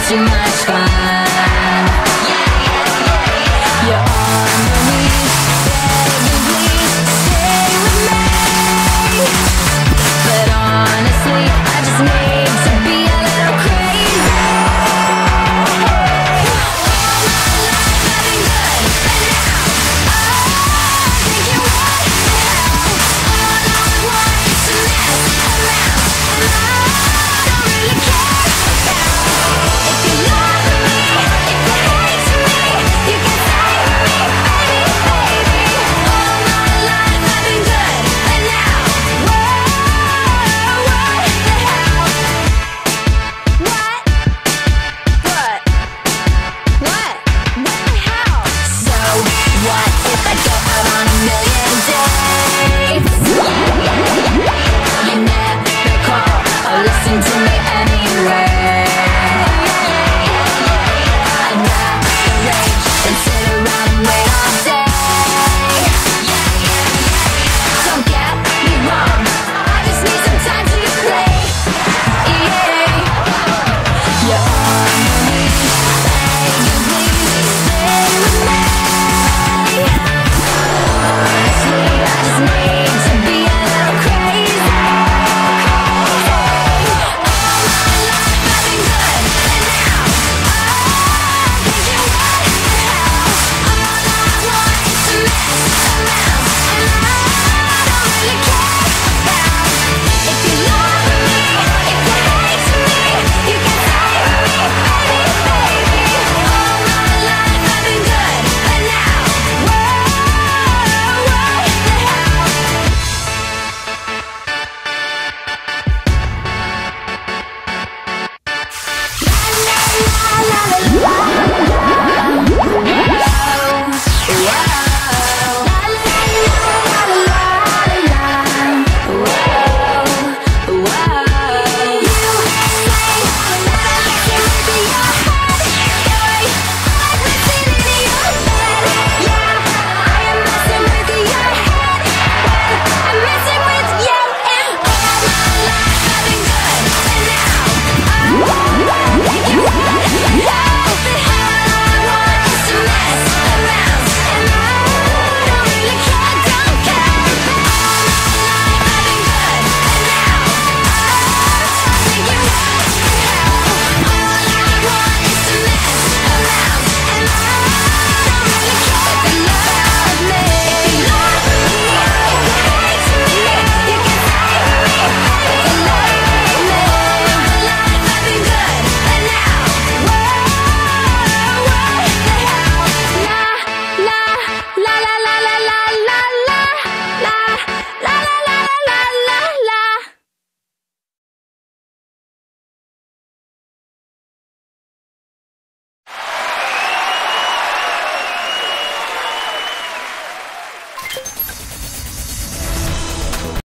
too much fun. You're on your knees, begging please stay with me. But honestly, I just need to be a little crazy. All my life I've been good, but now I think you want the hell. All I want is to mess around, and I don't really care about if you love me, if you hate me, you can say me, baby, baby. All my life I've been good, but now, whoa, what the hell? What? The hell? So what if I go out on a million dates? You never call or listen to me.